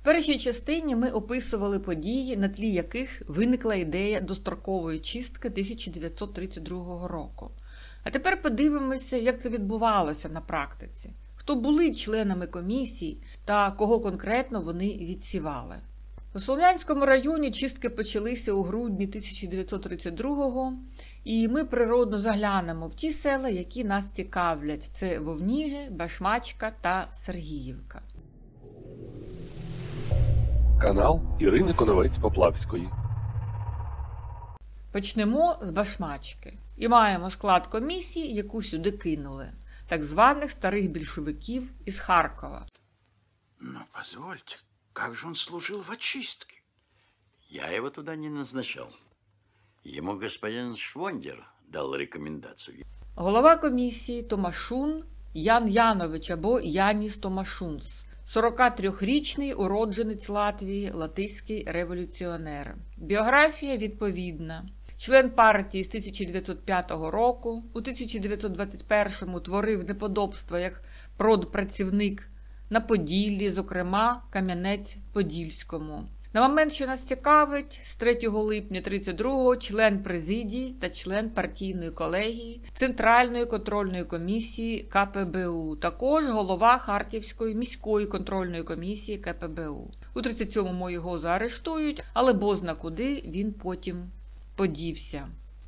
В першій частині ми описували події, на тлі яких виникла ідея дострокової чистки 1932 року. А тепер подивимося, як це відбувалося на практиці, хто були членами комісії та кого конкретно вони відсівали. У Слов'янському районі чистки почалися у грудні 1932-го, і ми природно заглянемо в ті села, які нас цікавлять. Це Вовніги, Башмачка та Сергіївка. Канал Ірини Коновець-Поплавської. Почнемо з Башмачки. І маємо склад комісії, яку сюди кинули. Так званих старих більшовиків із Харкова. Но позвольте, как же он служил в очистке? Я его туда не назначал. Ему господин Швондер дал рекомендацию. Голова комісії Томашун Ян Янович або Яніс Томашунс. 43-річний уродженець Латвії, латиський революціонер. Біографія відповідна. Член партії з 1905 року, у 1921-му творив неподобства як продпрацівник на Поділлі, зокрема Кам'янець-Подільському. На момент, що нас цікавить, з 3 липня 1932-го член президії та член партійної колегії Центральної контрольної комісії КПБУ, також голова Харківської міської контрольної комісії КПБУ. У 1937-му його заарештують, але бозна куди він потім подівся.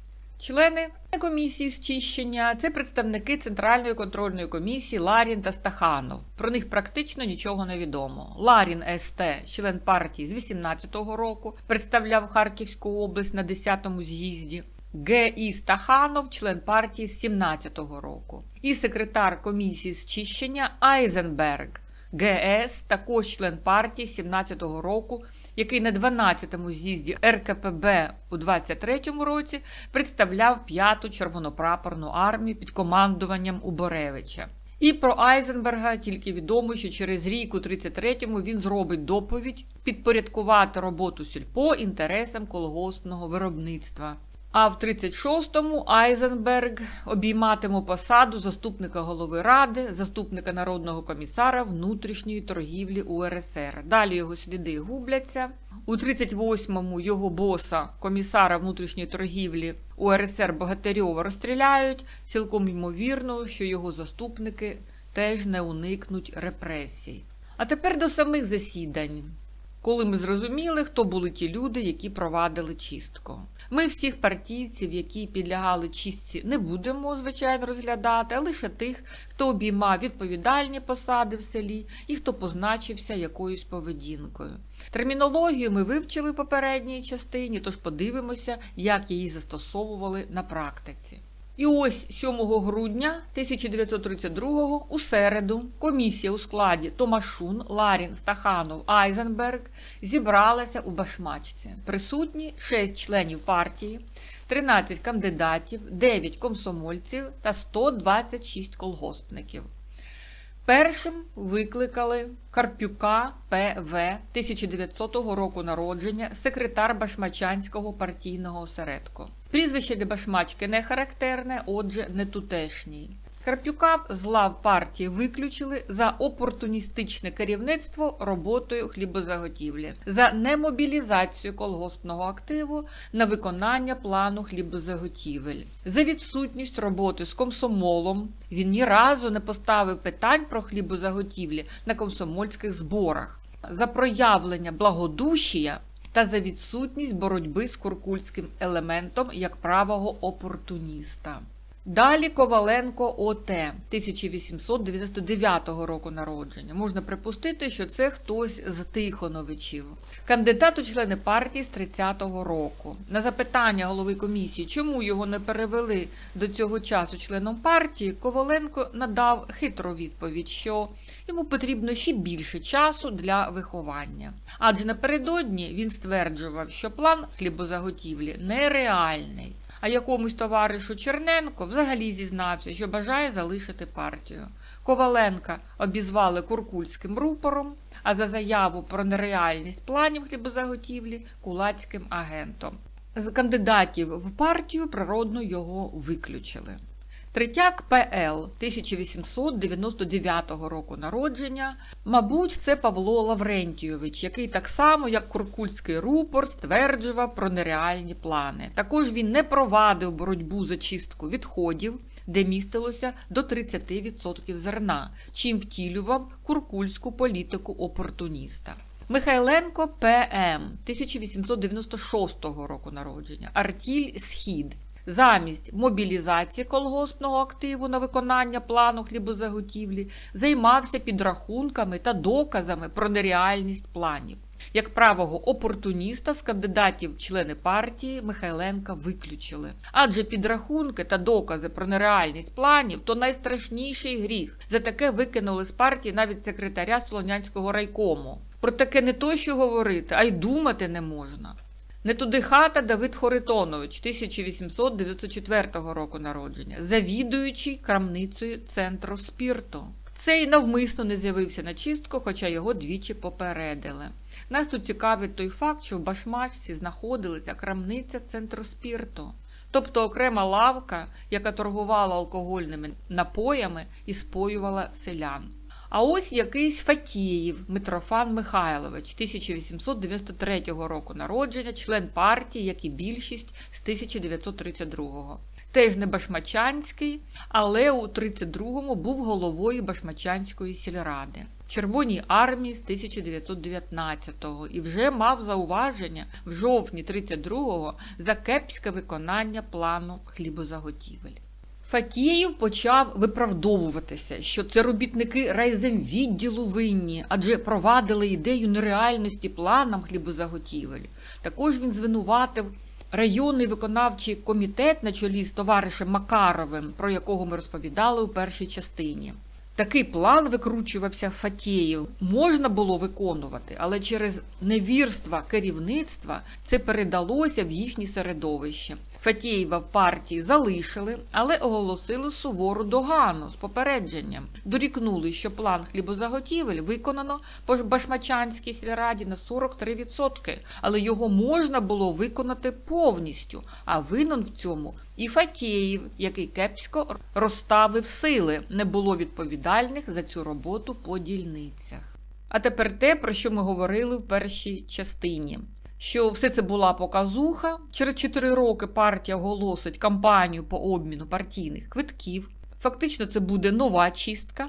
Члени комісії з чищення – це представники Центральної контрольної комісії Ларін та Стаханов. Про них практично нічого не відомо. Ларін С.Т., член партії з 18-го року, представляв Харківську область на 10-му з'їзді. Г.І. Стаханов, член партії з 17-го року. І секретар комісії з чищення Айзенберг. Г.С., також член партії з 17-го року, який на 12-му з'їзді РКПБ у 23-му році представляв 5-ту червонопрапорну армію під командуванням Уборевича. І про Айзенберга тільки відомо, що через рік у 33-му він зробить доповідь підпорядкувати роботу сільпо інтересам колгоспного виробництва. А в 36-му Айзенберг обійматиме посаду заступника голови Ради, заступника народного комісара внутрішньої торгівлі УРСР. Далі його сліди губляться. У 38-му його боса, комісара внутрішньої торгівлі УРСР Богатирьова, розстріляють. Цілком ймовірно, що його заступники теж не уникнуть репресій. А тепер до самих засідань, коли ми зрозуміли, хто були ті люди, які провадили чистку. Ми всіх партійців, які підлягали чистці, не будемо, звичайно, розглядати, а лише тих, хто обіймав відповідальні посади в селі і хто позначився якоюсь поведінкою. Термінологію ми вивчили в попередній частині, тож подивимося, як її застосовували на практиці. І ось 7 грудня 1932-го у середу комісія у складі Томашун, Ларін, Стаханов, Айзенберг зібралася у Башмачці. Присутні 6 членів партії, 13 кандидатів, 9 комсомольців та 126 колгоспників. Першим викликали Карпюка П.В. 1900 року народження, секретар Башмачанського партійного осередку. Прізвище для Башмачки не характерне, отже, не тутешній. Карпюка з лав партії виключили за опортуністичне керівництво роботою хлібозаготівлі, за немобілізацію колгоспного активу на виконання плану хлібозаготівель, за відсутність роботи з комсомолом. Він ні разу не поставив питань про хлібозаготівлі на комсомольських зборах, за проявлення благодушія та за відсутність боротьби з куркульським елементом як правого опортуніста. Далі Коваленко О.Т. 1899 року народження. Можна припустити, що це хтось з Тихоновичів. Кандидат у члени партії з 30-го року. На запитання голови комісії, чому його не перевели до цього часу членом партії, Коваленко надав хитру відповідь, що йому потрібно ще більше часу для виховання. Адже напередодні він стверджував, що план хлібозаготівлі нереальний. А якомусь товаришу Черненко взагалі зізнався, що бажає залишити партію. Коваленка обізвали куркульським рупором, а за заяву про нереальність планів хлібозаготівлі – кулацьким агентом. З кандидатів в партію природно його виключили. Третяк П.Л. 1899 року народження. Мабуть, це Павло Лаврентійович, який так само, як Куркульський рупор, стверджував про нереальні плани. Також він не провадив боротьбу за чистку відходів, де містилося до 30% зерна, чим втілював куркульську політику опортуніста. Михайленко П.М. 1896 року народження. Артіль «Схід». Замість мобілізації колгоспного активу на виконання плану хлібозаготівлі займався підрахунками та доказами про нереальність планів. Як правого опортуніста з кандидатів в члени партії Михайленка виключили. Адже підрахунки та докази про нереальність планів – то найстрашніший гріх. За таке викинули з партії навіть секретаря Солонянського райкому. Про таке не то що говорити, а й думати не можна. Не туди хата Давид Хоритонович, 1894 року народження, завідуючий крамницею Центру спірту. Цей навмисно не з'явився на чистку, хоча його двічі попередили. Нас тут цікавить той факт, що в Башмачці знаходилася крамниця Центру спірту, тобто окрема лавка, яка торгувала алкогольними напоями і споювала селян. А ось якийсь Фатєєв Митрофан Михайлович, 1893 року народження, член партії, як і більшість, з 1932-го. Теж не башмачанський, але у 1932-му був головою Башмачанської сільради. В Червоній армії з 1919-го і вже мав зауваження в жовтні 1932-го за кепське виконання плану хлібозаготівель. Фатєєв почав виправдовуватися, що це робітники райземвідділу винні, адже провадили ідею нереальності планам хлібозаготівель. Також він звинуватив районний виконавчий комітет на чолі з товаришем Макаровим, про якого ми розповідали у першій частині. Такий план, викручувався Фатєєв, можна було виконувати, але через невірство керівництва це передалося в їхнє середовище. Фатєєва в партії залишили, але оголосили сувору догану з попередженням. Дорікнули, що план хлібозаготівель виконано по Башмачанській сільраді на 43%, але його можна було виконати повністю, а винен в цьому і Фатєєв, який кепсько розставив сили, не було відповідальних за цю роботу по дільницях. А тепер те, про що ми говорили в першій частині. Що все це була показуха, через 4 роки партія оголосить кампанію по обміну партійних квитків. Фактично це буде нова чистка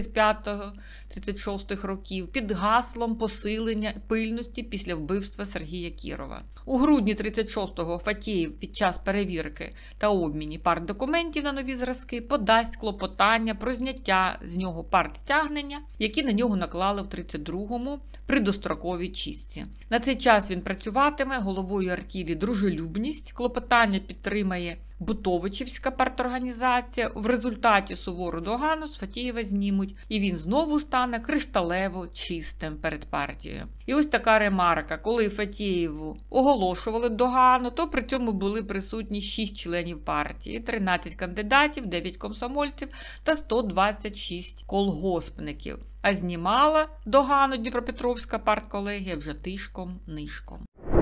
35-36 років під гаслом посилення пильності після вбивства Сергія Кірова. У грудні 36-го Фатєєв під час перевірки та обміні партдокументів на нові зразки подасть клопотання про зняття з нього партстягнення, які на нього наклали в 32-му при достроковій чистці. На цей час він працюватиме головою артілі «Дружелюбність», клопотання підтримає Бутовичівська парторганізація. В результаті сувору догану з Фатєєва знімуть, і він знову стане кришталево чистим перед партією. І ось така ремарка. Коли Фатєєву оголошували догану, то при цьому були присутні 6 членів партії, 13 кандидатів, 9 комсомольців та 126 колгоспників. А знімала догану Дніпропетровська партколегія вже тишком-нишком.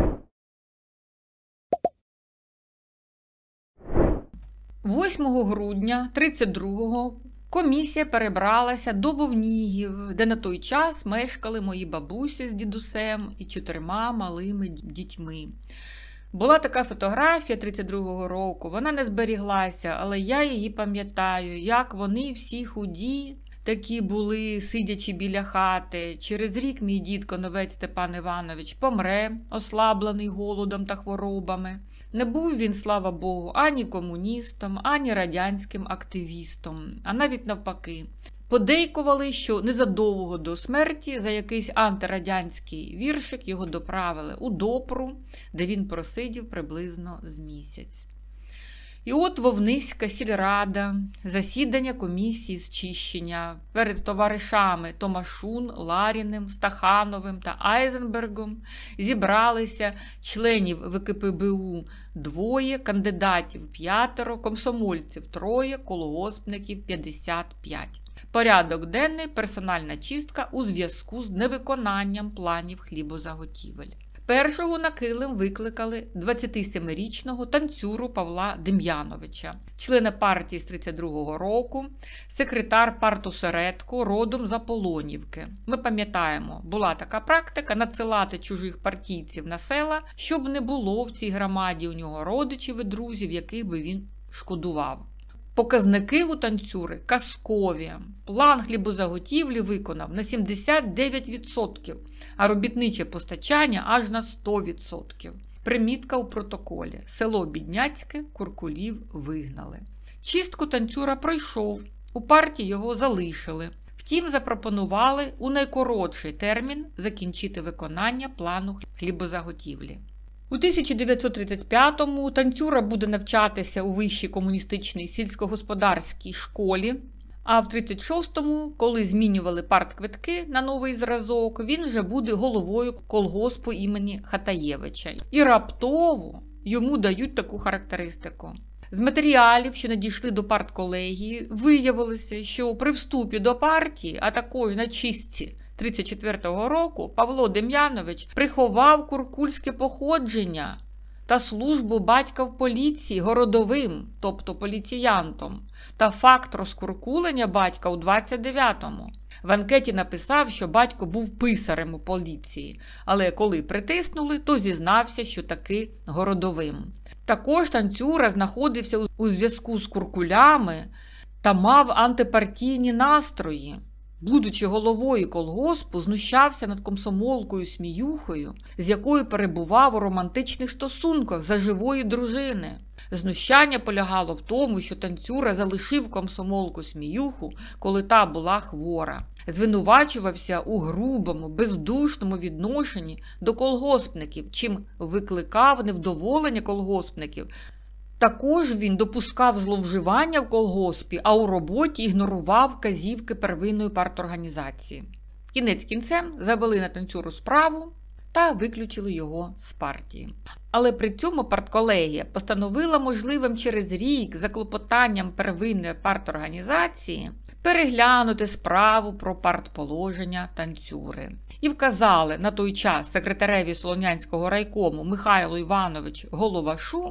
8 грудня 1932-го комісія перебралася до Вовнігів, де на той час мешкали мої бабусі з дідусем і 4 малими дітьми. Була така фотографія 32-го року, вона не зберіглася, але я її пам'ятаю, як вони всі худі, такі були, сидячи біля хати. Через рік мій дід Коновець Степан Іванович помре, ослаблений голодом та хворобами. Не був він, слава Богу, ані комуністом, ані радянським активістом, а навіть навпаки. Подейкували, що незадовго до смерті за якийсь антирадянський віршик його доправили у Допру, де він просидів приблизно з місяць. І от Вовниська сільрада, засідання комісії з чищення перед товаришами Томашун, Ларіним, Стахановим та Айзенбергом зібралися членів ВКПБУ 2, кандидатів 5, комсомольців 3, колгоспників 55. Порядок денний – персональна чистка у зв'язку з невиконанням планів хлібозаготівель. Першого на килим викликали 27-річного танцюру Павла Дем'яновича, члена партії з 32-го року, секретар партосередку, родом з Аполонівки. Ми пам'ятаємо, була така практика надсилати чужих партійців на села, щоб не було в цій громаді у нього родичів і друзів, яких би він шкодував. Показники у танцюри казкові. План хлібозаготівлі виконав на 79%, а робітниче постачання аж на 100%. Примітка у протоколі. Село Бідняцьке, куркулів вигнали. Чистку танцюра пройшов, у партії його залишили. Втім, запропонували у найкоротший термін закінчити виконання плану хлібозаготівлі. У 1935-му танцюра буде навчатися у вищій комуністичній сільськогосподарській школі, а в 1936-му, коли змінювали партквитки на новий зразок, він вже буде головою колгоспу імені Хатаєвича. І раптово йому дають таку характеристику. З матеріалів, що надійшли до партколегії, виявилося, що при вступі до партії, а також на чистці 1934 року, Павло Дем'янович приховав куркульське походження та службу батька в поліції городовим, тобто поліціянтом, та факт розкуркулення батька у 29-му. В анкеті написав, що батько був писарем у поліції, але коли притиснули, то зізнався, що таки городовим. Також танцюра знаходився у зв'язку з куркулями та мав антипартійні настрої. Будучи головою колгоспу, знущався над комсомолкою Сміюхою, з якою перебував у романтичних стосунках за живої дружини. Знущання полягало в тому, що танцюра залишив комсомолку Сміюху, коли та була хвора. Звинувачувався у грубому, бездушному відношенні до колгоспників, чим викликав невдоволення колгоспників. Також він допускав зловживання в колгоспі, а у роботі ігнорував вказівки первинної парторганізації. Кінець кінцем завели на танцюру справу та виключили його з партії. Але при цьому партколегія постановила можливим через рік за клопотанням первинної парторганізації переглянути справу про партположення танцюри. І вказали на той час секретареві Солонянського райкому Михайлу Івановичу Головашу,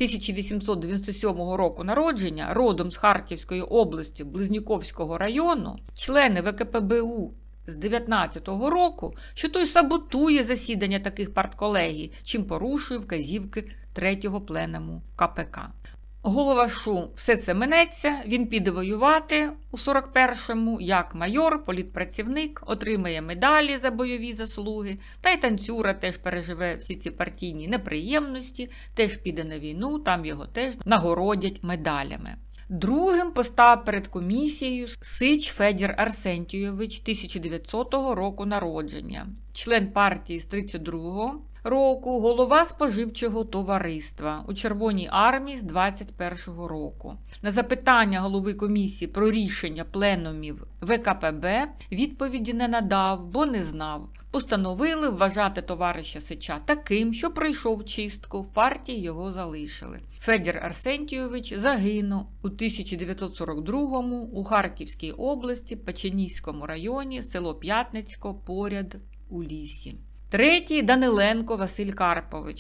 1897 року народження, родом з Харківської області Близнюковського району, члени ВКПБУ з 19-го року, що той саботує засідання таких партколегій, чим порушує вказівки 3-го пленуму КПК. Головашу все це минеться, він піде воювати у 41-му як майор, політпрацівник, отримає медалі за бойові заслуги, та й танцюра теж переживе всі ці партійні неприємності, теж піде на війну, там його теж нагородять медалями. Другим постав перед комісією Сич Федір Арсентійович, 1900 року народження, член партії з 32-го року, голова споживчого товариства у Червоній армії з 21-го року. На запитання голови комісії про рішення пленумів ВКПБ відповіді не надав, бо не знав. Постановили вважати товариша Сича таким, що пройшов чистку, в партії його залишили. Федір Арсентійович загинув у 1942-му у Харківській області, Печеніському районі, село П'ятницько, поряд у лісі. Третій – Даниленко Василь Карпович,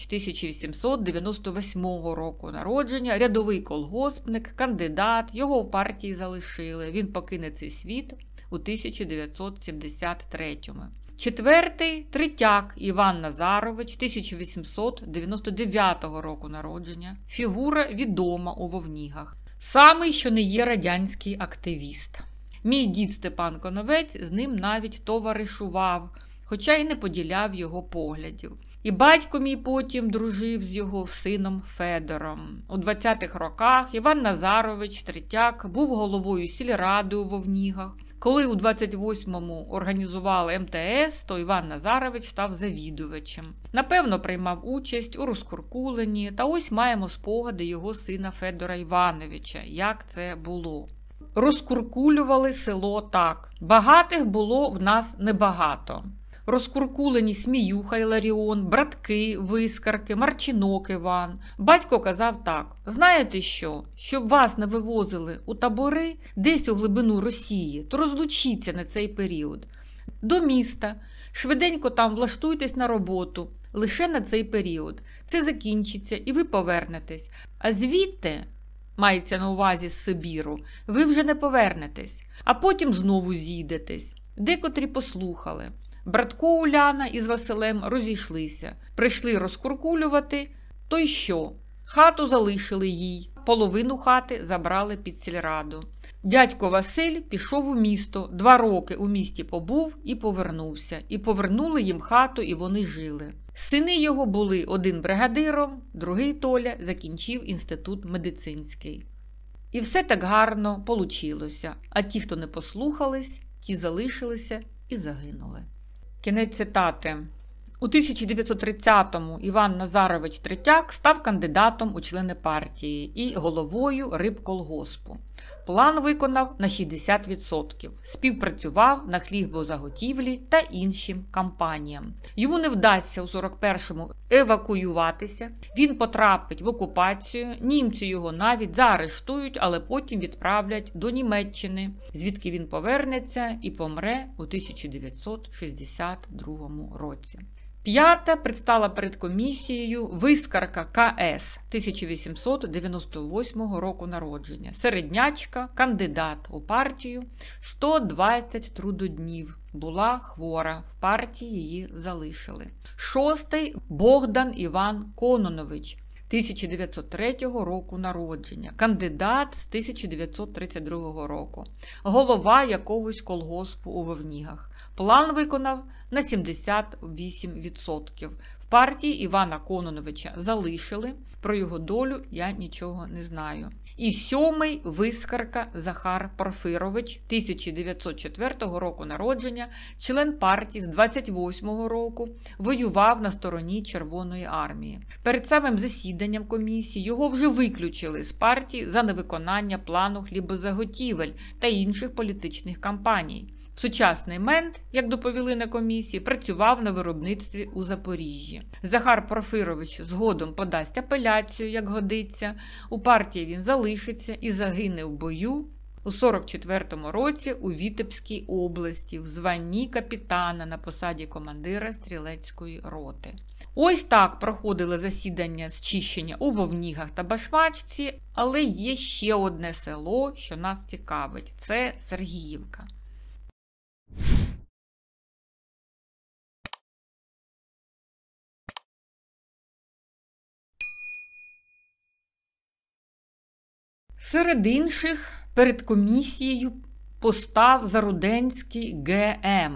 1898 року народження, рядовий колгоспник, кандидат, його в партії залишили. Він покине цей світ у 1973-му. Четвертий – Третяк Іван Назарович, 1899 року народження, фігура відома у Вовнігах. Самий, що не є радянський активіст. Мій дід Степан Коновець з ним навіть товаришував, хоча й не поділяв його поглядів. І батько мій потім дружив з його сином Федором. У 20-х роках Іван Назарович Третяк був головою сільради у Вовнігах. Коли у 28-му організували МТС, то Іван Назарович став завідувачем. Напевно, приймав участь у розкуркуленні, та ось маємо спогади його сина Федора Івановича, як це було. Розкуркулювали село так. Багатих було в нас небагато. Розкуркулені Сміюха Іларіон, братки, Вискарки, Марчинок Іван. Батько казав так: знаєте що, щоб вас не вивозили у табори десь у глибину Росії, то розлучіться на цей період. До міста, швиденько там влаштуйтесь на роботу, лише на цей період. Це закінчиться і ви повернетесь. А звідти, мається на увазі з Сибіру, ви вже не повернетесь, а потім знову з'їдетесь. Декотрі послухали. Братко Уляна із Василем розійшлися. Прийшли розкуркулювати, то й що? Хату залишили їй, половину хати забрали під сільраду. Дядько Василь пішов у місто, 2 роки у місті побув і повернувся. І повернули їм хату, і вони жили. Сини його були один бригадиром, другий Толя закінчив інститут медицинський. І все так гарно получилося. А ті, хто не послухались, ті залишилися і загинули. Кінець цитати. У 1930-му Іван Назарович Третяк став кандидатом у члени партії і головою рибколгоспу. План виконав на 60%. Співпрацював на хлібозаготівлі та іншим кампаніям. Йому не вдасться у 41-му евакуюватися. Він потрапить в окупацію, німці його навіть заарештують, але потім відправлять до Німеччини, звідки він повернеться і помре у 1962 році. 5-та предстала перед комісією Вискарка К.С. 1898 року народження. Середнячка, кандидат у партію, 120 трудоднів. Була хвора, в партії її залишили. 6-й Богдан Іван Кононович. 1903 року народження. Кандидат з 1932 року. Голова якогось колгоспу у Вовнігах. План виконав на 78%. В партії Івана Кононовича залишили, про його долю я нічого не знаю. І 7-й Вискарка Захар Порфирович, 1904 року народження, член партії з 28-го року, воював на стороні Червоної армії. Перед самим засіданням комісії його вже виключили з партії за невиконання плану хлібозаготівель та інших політичних кампаній. В сучасний мент, як доповіли на комісії, працював на виробництві у Запоріжжі. Захар Порфирович згодом подасть апеляцію, як годиться. У партії він залишиться і загине в бою у 44-му році у Вітебській області в званні капітана на посаді командира стрілецької роти. Ось так проходили засідання з чищення у Вовнігах та Башмачці, але є ще одне село, що нас цікавить – це Сергіївка. Серед інших перед комісією постав Заруденський Г.М.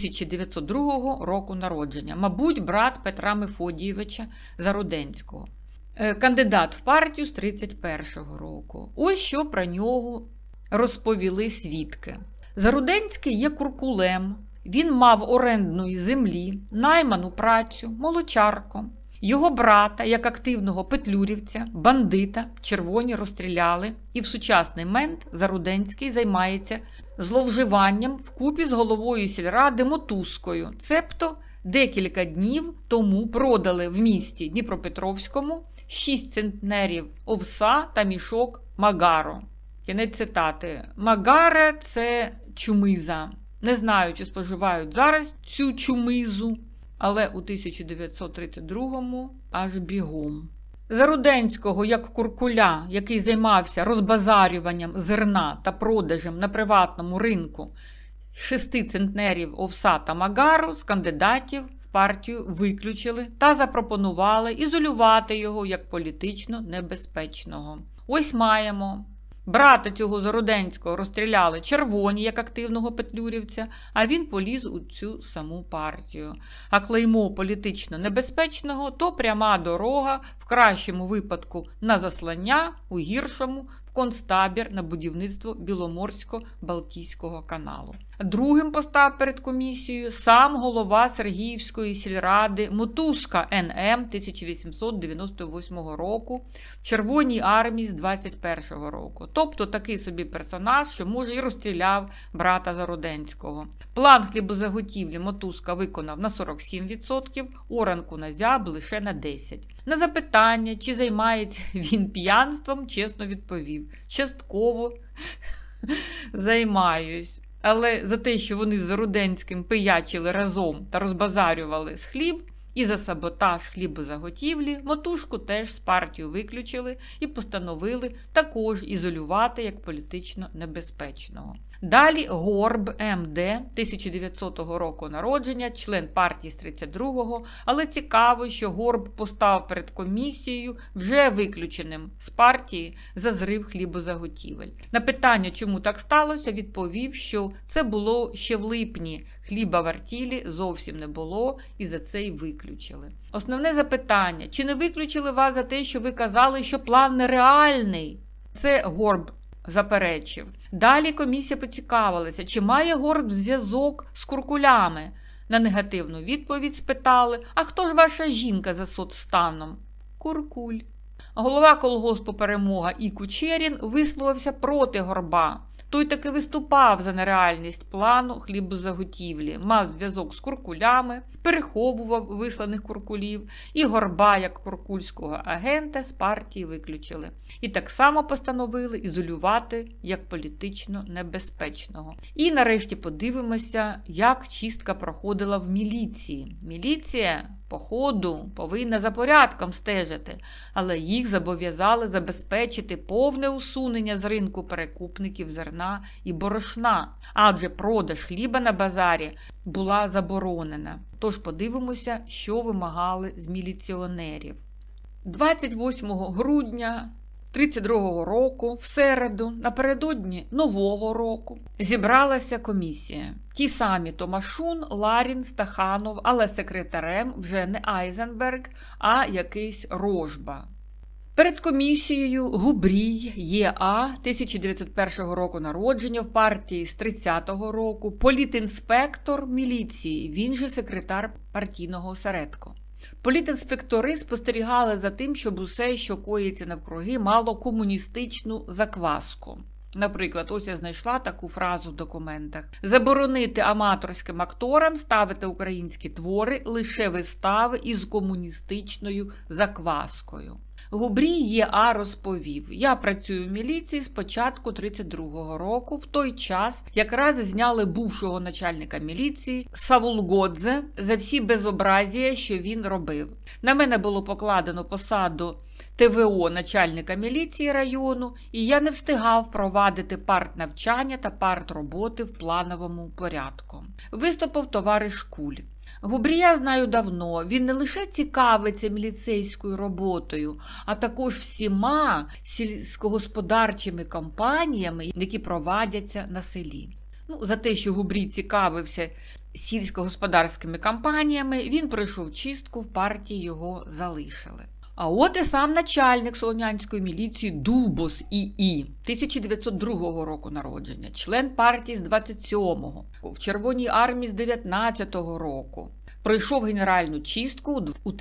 1902 року народження, мабуть, брат Петра Мефодійовича Заруденського. Кандидат в партію з 31-го року. Ось що про нього розповіли свідки. Заруденський є куркулем, він мав орендної землі, найману працю, молочарку. Його брата, як активного петлюрівця, бандита, червоні розстріляли, і в сучасний мент Заруденський займається зловживанням вкупі з головою сільради Мотузкою. Цебто декілька днів тому продали в місті Дніпропетровському 6 центнерів овса та мішок магару. Кінець цитати. Магара – це чумиза. Не знаю, чи споживають зараз цю чумизу, але у 1932-му аж бігом. Заруденського, як куркуля, який займався розбазарюванням зерна та продажем на приватному ринку 6 центнерів овса та магару, з кандидатів в партію виключили та запропонували ізолювати його як політично небезпечного. Ось маємо. Брата цього Заруденського розстріляли червоні, як активного петлюрівця, а він поліз у цю саму партію. А клеймо політично небезпечного – то пряма дорога, в кращому випадку на заслання, у гіршому – в концтабір на будівництво Біломорсько-Балтійського каналу. Другим постав перед комісією сам голова Сергіївської сільради Мотузка Н.М. 1898 року в Червоній армії з 21-го року. Тобто такий собі персонаж, що, може, і розстріляв брата Заруденського. План хлібозаготівлі Мотузка виконав на 47%, оранку на зяб лише на 10%. На запитання, чи займається він п'янством, чесно відповів. Частково займаюсь. Але за те, що вони з Заруденським пиячили разом та розбазарювали з хліб, І за саботаж хлібозаготівлі Мотушку теж з партії виключили і постановили також ізолювати як політично небезпечного. Далі Горб М.Д. 1900 року народження, член партії з 32-го, але цікаво, що Горб постав перед комісією вже виключеним з партії за зрив хлібозаготівель. На питання, чому так сталося, відповів, що це було ще в липні, хліба в артілі зовсім не було і за це й виключили. Основне запитання, чи не виключили вас за те, що ви казали, що план нереальний? Це Горб заперечив. Далі комісія поцікавилася, чи має Горб зв'язок з куркулями. На негативну відповідь спитали, а хто ж ваша жінка за соцстаном? Куркуль. Голова колгоспу «Перемога» І. Кучерін висловився проти Горба. Той таки виступав за нереальність плану хлібозаготівлі, мав зв'язок з куркулями, переховував висланих куркулів, і Горба, як куркульського агента, з партії виключили. І так само постановили ізолювати як політично небезпечного. І нарешті подивимося, як чистка проходила в міліції. Міліція, по ходу, повинна за порядком стежити, але їх зобов'язали забезпечити повне усунення з ринку перекупників зерна і борошна, адже продаж хліба на базарі була заборонена. Тож подивимося, що вимагали з міліціонерів. 28 грудня 1932 року, в середу, напередодні Нового року, зібралася комісія. Ті самі Томашун, Ларін, Стаханов, але секретарем вже не Айзенберг, а якийсь Рожба. Перед комісією Губрій Є.А. 1901 року народження, в партії з 30-го року, політінспектор міліції, він же секретар партійного осередку. Політінспектори спостерігали за тим, щоб усе, що коїться навкруги, мало комуністичну закваску. Наприклад, ось я знайшла таку фразу в документах. Заборонити аматорським акторам ставити українські твори, лише вистави із комуністичною закваскою. Губрій Є.А. розповів, я працюю в міліції з початку 1932 року, в той час якраз зняли бувшого начальника міліції Савулгодзе за всі безобразія, що він робив. На мене було покладено посаду ТВО начальника міліції району, і я не встигав провадити партнавчання та партроботи в плановому порядку. Виступив товариш Куль. Губрія знаю давно, він не лише цікавиться міліцейською роботою, а також всіма сільськогосподарчими кампаніями, які провадяться на селі. За те, що Губрій цікавився сільськогосподарськими кампаніями, він пройшов чистку, в партії його залишили. А от і сам начальник солонянської міліції Дубос І.І. 1902 року народження, член партії з 27-го, в Червоній армії з 19-го року. Пройшов генеральну чистку у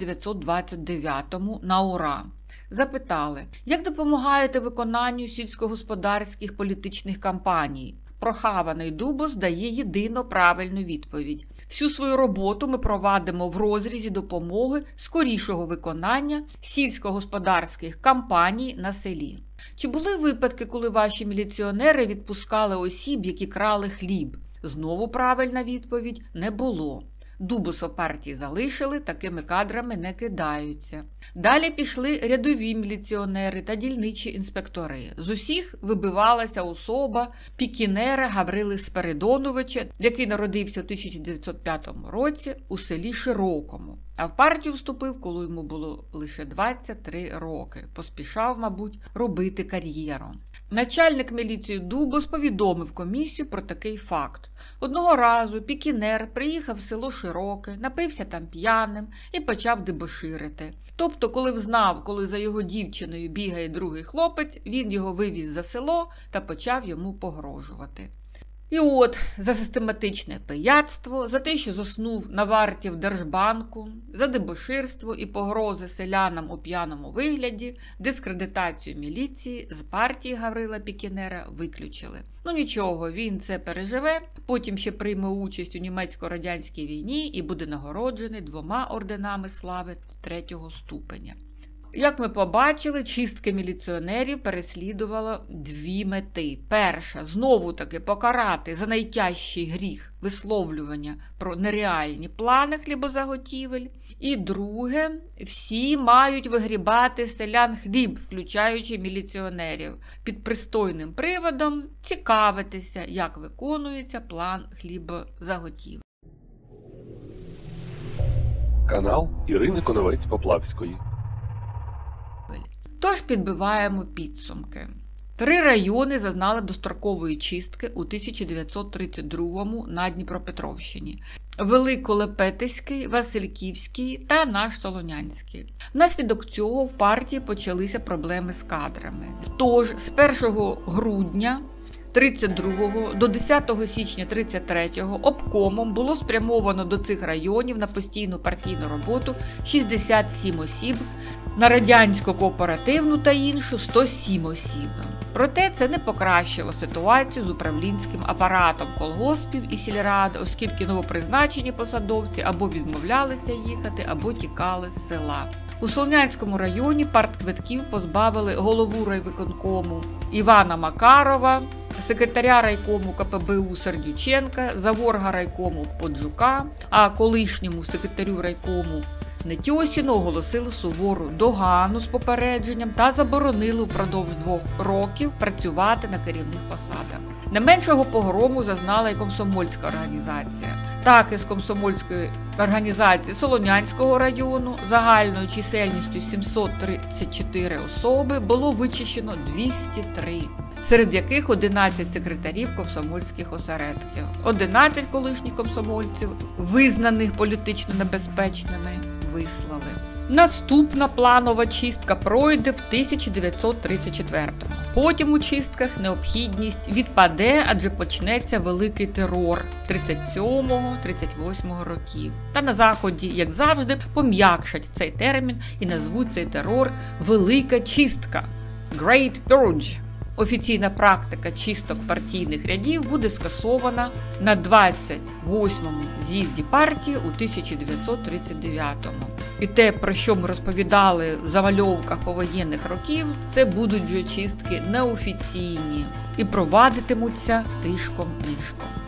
1929-му на ура. Запитали, як допомагаєте виконанню сільськогосподарських політичних кампаній? Прохаваний Дубос дає єдино правильну відповідь. Всю свою роботу ми провадимо в розрізі допомоги скорішого виконання сільськогосподарських кампаній на селі. Чи були випадки, коли ваші міліціонери відпускали осіб, які крали хліб? Знову правильна відповідь – не було. Дубоса в партії залишили, такими кадрами не кидаються. Далі пішли рядові міліціонери та дільничі інспектори. З усіх вибивалася особа пікінера Гаврили Спиридоновича, який народився у 1905 році у селі Широкому. А в партію вступив, коли йому було лише 23 роки. Поспішав, мабуть, робити кар'єру. Начальник міліції Дубос повідомив комісію про такий факт. Одного разу пікінер приїхав в село Широке, напився там п'яним і почав дебоширити. Тобто, коли взнав, коли за його дівчиною бігає другий хлопець, він його вивіз за село та почав йому погрожувати. І от, за систематичне пияцтво, за те, що заснув на варті в Держбанку, за дебоширство і погрози селянам у п'яному вигляді, дискредитацію міліції з партії Гаврила Пікінера виключили. Нічого, він це переживе, потім ще прийме участь у німецько-радянській війні і буде нагороджений 2 орденами слави 3-го ступеня. Як ми побачили, чистки міліціонерів переслідувало дві мети. Перша – знову-таки покарати за найтяжчий гріх висловлювання про нереальні плани хлібозаготівель. І друге – всі мають вигрібати з селян хліб, включаючи міліціонерів, під пристойним приводом цікавитися, як виконується план хлібозаготівель. Канал Ірини Коновець-Поплавської. Тож підбиваємо підсумки. 3 райони зазнали дострокової чистки у 1932-му на Дніпропетровщині. Великолепетиський, Васильківський та наш Солонянський. Внаслідок цього в партії почалися проблеми з кадрами. Тож з 1 грудня 32 до 10 січня 33 обкомом було спрямовано до цих районів на постійну партійну роботу 67 осіб, на радянську кооперативну та іншу 107 осіб. Проте це не покращило ситуацію з управлінським апаратом колгоспів і сільрад, оскільки новопризначені посадовці або відмовлялися їхати, або тікали з села. У Солонянському районі партквитків позбавили голову райвиконкому Івана Макарова, секретаря райкому КПБУ Сердюченка, заворга райкому Поджука, а колишньому секретарю райкому Нетьосіну оголосили сувору догану з попередженням та заборонили впродовж 2 років працювати на керівних посадах. Не меншого погрому зазнала і комсомольська організація. Так, із комсомольської організації Солонянського району загальною чисельністю 734 особи було вичищено 203, серед яких 11 секретарів комсомольських осередків, 11 колишніх комсомольців, визнаних політично небезпечними, вислали. Наступна планова чистка пройде в 1934-му. Потім у чистках необхідність відпаде, адже почнеться великий терор 37-38 років. Та на Заході, як завжди, пом'якшать цей термін і назвуть цей терор «Велика чистка» – Great Purge. Офіційна практика чисток партійних рядів буде скасована на 28-му з'їзді партії у 1939-му. І те, про що ми розповідали в замальовках повоєнних років, це будуть вже чистки неофіційні і провадитимуться тишком-нишком.